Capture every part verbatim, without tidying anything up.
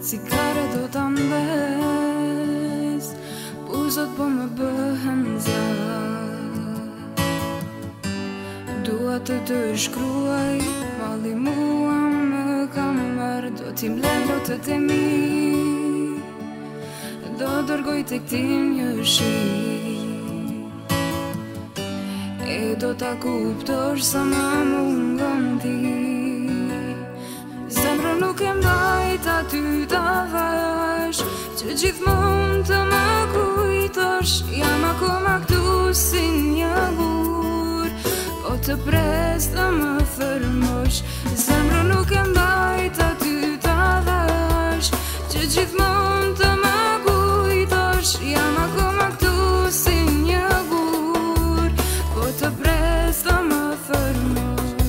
si kare do ta mbes, buzët po më bëhen zjarr. Dua të të shkruaj, malli mua më ka marrë, do t'i mbledh lotët e mi, do dërgoj tek ti një shi, e do ta kuptosh sa më mungon ti. Zemra nuk e mbajt aty ta vash, që gjithmonë të më kujtosh. Jam akoma këtu si një gur, po të pres të më fërmosh. Zemra nuk e mbajt aty ta vash, që gjithmonë të më kujtosh. Jam akoma këtu si një gur, po të pres të më fërmosh.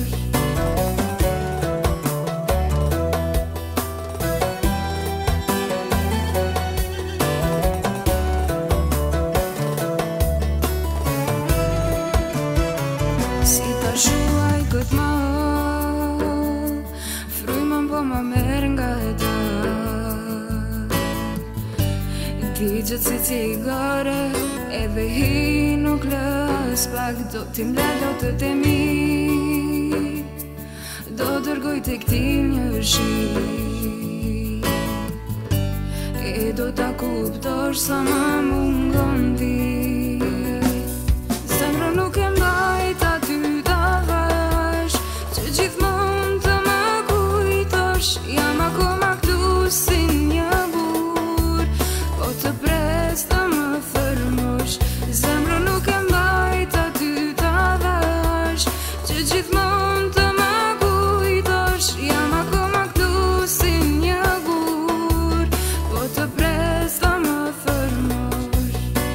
Si ta shuaj këtë ma, frymën po ma merr nga e dalë. Ti gjëtë si cigare, edhe hi nuk lë as pak. Do t'i mbledh lotët e mi, do dërgoj tek ti një shi, e do ta kuptosh sa më mungon ti. Zemra nuk e mbajt aty ta vash, që gjithmonë të më kujtosh. Jam akoma këtu si një gur, po të pres të më fërmosh. Zemra nuk e mbajt aty ta vash, që gjithmonë të më kujtosh. Jam akoma këtu si një gur, po të pres të më fërmosh.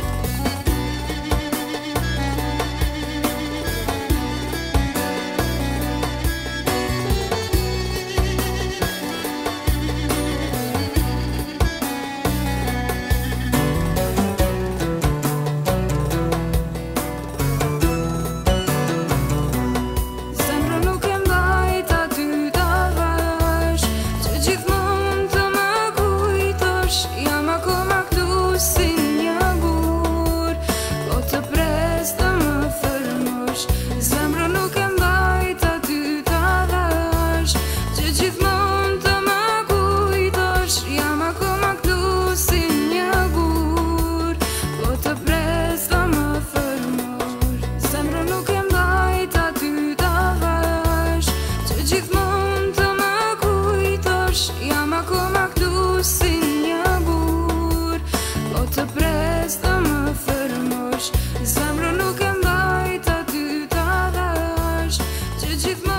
Zemra nuk e mbajt aty ta vash, që gjithmonë të më kujtosh. Jam akoma këtu si një gur, po të pres të më fërmosh. Zemra nuk e mbajt aty ta vash, që gjithmonë të më kujtosh. Jam akoma këtu si një gur, po të pres të më fërmosh. Zemra nuk e mbajt aty ta vash, që gjithmonë të më kujtosh. Jam akoma këtu si një gur, po të pres të më fërmosh. Zemra nuk e mbajt aty ta vash, që gjithmonë